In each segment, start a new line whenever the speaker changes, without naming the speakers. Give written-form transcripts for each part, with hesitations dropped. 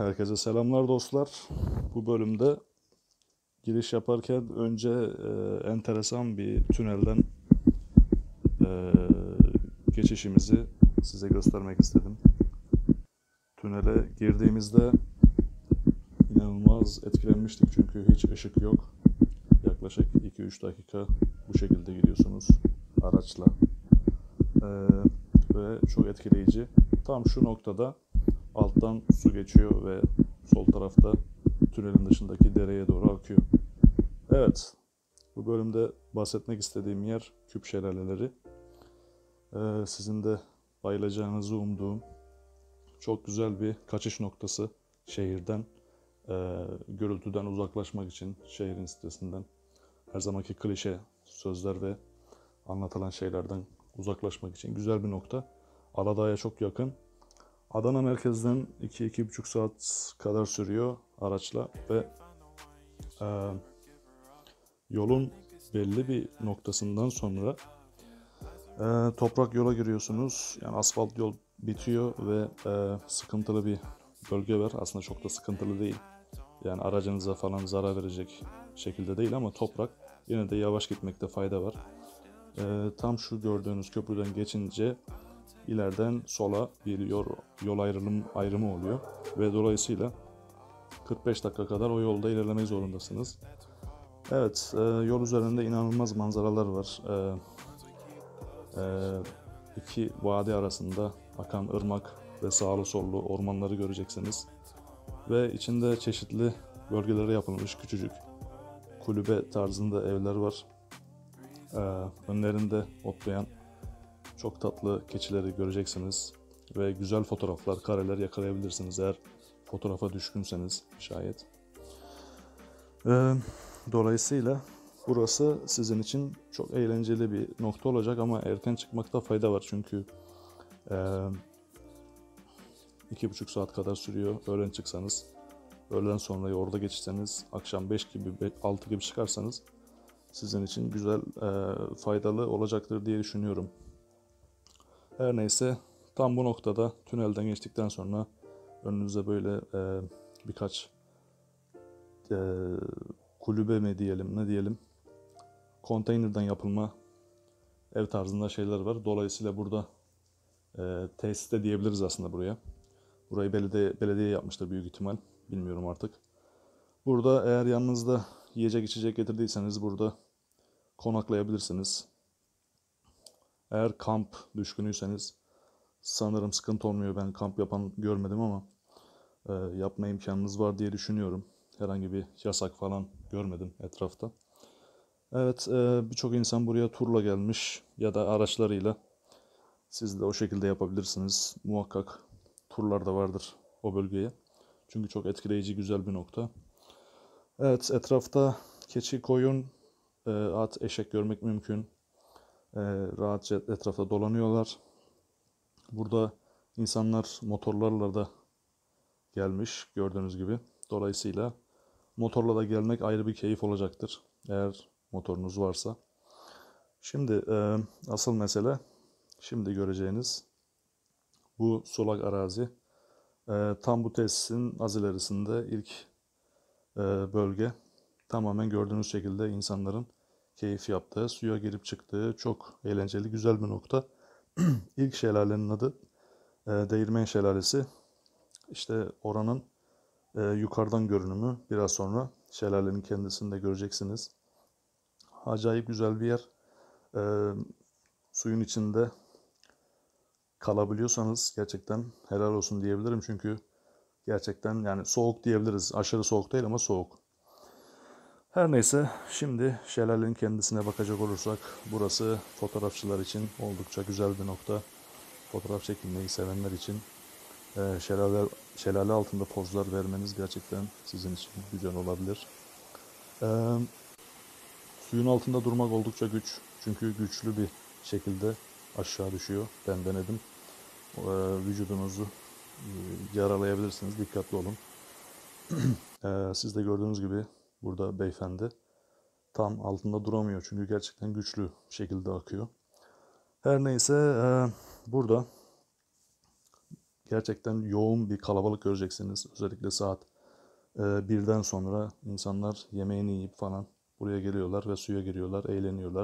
Herkese selamlar dostlar. Bu bölümde giriş yaparken önce enteresan bir tünelden e, geçişimizi size göstermek istedim. Tünele girdiğimizde inanılmaz etkilenmiştik çünkü hiç ışık yok. Yaklaşık 2-3 dakika bu şekilde gidiyorsunuz araçla. E, Ve çok etkileyici. Tam şu noktada alttan su geçiyor ve sol tarafta tünelin dışındaki dereye doğru akıyor. Evet, bu bölümde bahsetmek istediğim yer Küp Şelaleleri. Sizin de bayılacağınızı umduğum çok güzel bir kaçış noktası şehirden, gürültüden uzaklaşmak için, şehrin stresinden, her zamanki klişe sözler ve anlatılan şeylerden uzaklaşmak için güzel bir nokta. Aladağ'a çok yakın. Adana merkezden 2-2,5 saat kadar sürüyor araçla ve yolun belli bir noktasından sonra toprak yola giriyorsunuz. Yani asfalt yol bitiyor ve sıkıntılı bir bölge var. Aslında çok da sıkıntılı değil. Yani aracınıza falan zarar verecek şekilde değil ama toprak. Yine de yavaş gitmekte fayda var. Tam şu gördüğünüz köprüden geçince ileriden sola bir yol ayrımı oluyor. Ve dolayısıyla 45 dakika kadar o yolda ilerlemek zorundasınız. Evet, yol üzerinde inanılmaz manzaralar var. İki vadi arasında akan ırmak ve sağlı sollu ormanları göreceksiniz. Ve içinde çeşitli bölgelere yapılmış küçücük kulübe tarzında evler var. Önlerinde otlayan çok tatlı keçileri göreceksiniz. Ve güzel fotoğraflar, kareler yakalayabilirsiniz eğer fotoğrafa düşkünseniz şayet. Dolayısıyla burası sizin için çok eğlenceli bir nokta olacak ama erken çıkmakta fayda var çünkü 2,5 saat kadar sürüyor. Öğlen çıksanız, öğleden sonra orada geçirseniz, akşam 5 gibi 6 gibi çıkarsanız sizin için güzel, faydalı olacaktır diye düşünüyorum. Her neyse, tam bu noktada tünelden geçtikten sonra önünüze böyle birkaç kulübe mi diyelim, ne diyelim, konteynerden yapılma ev tarzında şeyler var. Dolayısıyla burada tesis de diyebiliriz aslında buraya. Burayı belediye yapmıştır büyük ihtimal. Bilmiyorum artık. Burada eğer yanınızda yiyecek içecek getirdiyseniz burada konaklayabilirsiniz. Eğer kamp düşkünüyseniz sanırım sıkıntı olmuyor. Ben kamp yapan görmedim ama yapma imkanınız var diye düşünüyorum. Herhangi bir yasak falan görmedim etrafta. Evet, birçok insan buraya turla gelmiş ya da araçlarıyla. Siz de o şekilde yapabilirsiniz. Muhakkak turlar da vardır o bölgeye. Çünkü çok etkileyici, güzel bir nokta. Evet, etrafta keçi, koyun, at, eşek görmek mümkün. Rahatça etrafta dolanıyorlar. Burada insanlar motorlarla da gelmiş gördüğünüz gibi. Dolayısıyla motorla da gelmek ayrı bir keyif olacaktır. Eğer motorunuz varsa. Şimdi asıl mesele şimdi göreceğiniz bu sulak arazi. Tam bu tesisin az ilerisinde ilk bölge. Tamamen gördüğünüz şekilde insanların keyif yaptığı, suya girip çıktığı çok eğlenceli, güzel bir nokta. İlk şelalenin adı Değirmen Şelalesi. İşte oranın yukarıdan görünümü biraz sonra şelalenin kendisini de göreceksiniz. Acayip güzel bir yer. E, Suyun içinde kalabiliyorsanız gerçekten helal olsun diyebilirim. Çünkü gerçekten yani soğuk diyebiliriz. Aşırı soğuk değil ama soğuk. Her neyse şimdi şelalenin kendisine bakacak olursak burası fotoğrafçılar için oldukça güzel bir nokta. Fotoğraf çekilmeyi sevenler için şelale altında pozlar vermeniz gerçekten sizin için güzel olabilir. Suyun altında durmak oldukça güç. Çünkü güçlü bir şekilde aşağı düşüyor. Ben denedim. Vücudunuzu yaralayabilirsiniz. Dikkatli olun. Siz de gördüğünüz gibi burada beyefendi tam altında duramıyor. Çünkü gerçekten güçlü şekilde akıyor. Her neyse burada gerçekten yoğun bir kalabalık göreceksiniz. Özellikle saat 1'den sonra insanlar yemeğini yiyip falan buraya geliyorlar ve suya giriyorlar, eğleniyorlar.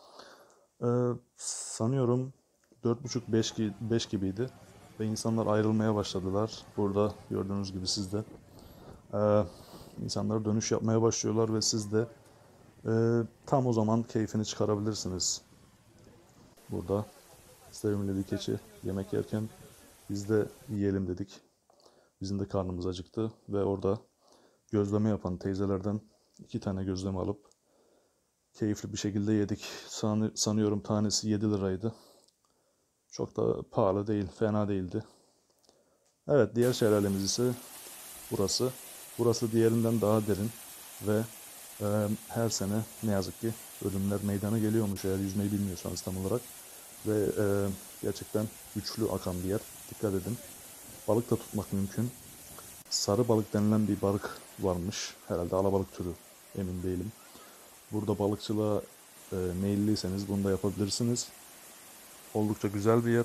Sanıyorum 4.30-5 gibiydi ve insanlar ayrılmaya başladılar. Burada gördüğünüz gibi siz de insanlar dönüş yapmaya başlıyorlar ve siz de tam o zaman keyfini çıkarabilirsiniz. Burada sevimli bir keçi yemek yerken biz de yiyelim dedik. Bizim de karnımız acıktı ve orada gözleme yapan teyzelerden 2 tane gözleme alıp keyifli bir şekilde yedik. Sanıyorum tanesi 7 liraydı. Çok da pahalı değil, fena değildi. Evet, diğer şelalemiz ise burası. Burası diğerinden daha derin ve her sene ne yazık ki ölümler meydana geliyormuş eğer yüzmeyi bilmiyorsanız tam olarak. Ve gerçekten güçlü akan bir yer. Dikkat edin. Balık da tutmak mümkün. Sarı balık denilen bir balık varmış. Herhalde alabalık türü, emin değilim. Burada balıkçılığa meyilliyseniz bunu da yapabilirsiniz. Oldukça güzel bir yer.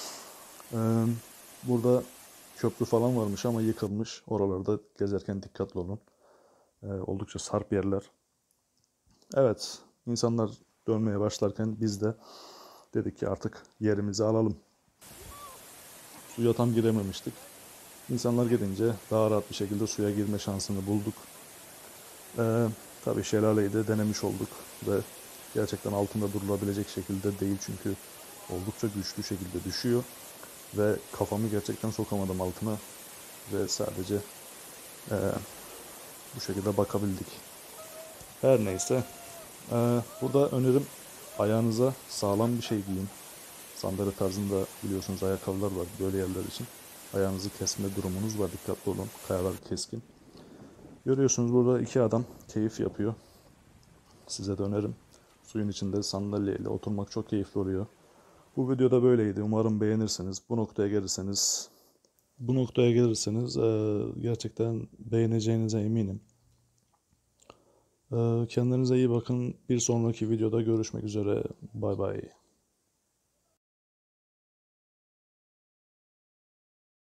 Burada köprü falan varmış ama yıkılmış. Oralarda gezerken dikkatli olun. Oldukça sarp yerler. Evet, insanlar dönmeye başlarken biz de dedik ki artık yerimizi alalım. Suya tam girememiştik. İnsanlar gidince daha rahat bir şekilde suya girme şansını bulduk. Tabii şelaleyi de denemiş olduk ve gerçekten altında durulabilecek şekilde değil çünkü oldukça güçlü şekilde düşüyor ve kafamı gerçekten sokamadım altına ve sadece bu şekilde bakabildik. Her neyse, burada önerim ayağınıza sağlam bir şey giyin. Sandalye tarzında biliyorsunuz ayakkabılar var böyle yerler için. Ayağınızı kesme durumunuz var, dikkatli olun, kayalar keskin. Görüyorsunuz burada 2 adam keyif yapıyor. Size de önerim. Suyun içinde sandalyeyle oturmak çok keyifli oluyor. Bu videoda böyleydi. Umarım beğenirsiniz. Bu noktaya gelirseniz gerçekten beğeneceğinize eminim. Kendinize iyi bakın. Bir sonraki videoda görüşmek üzere. Bay bay.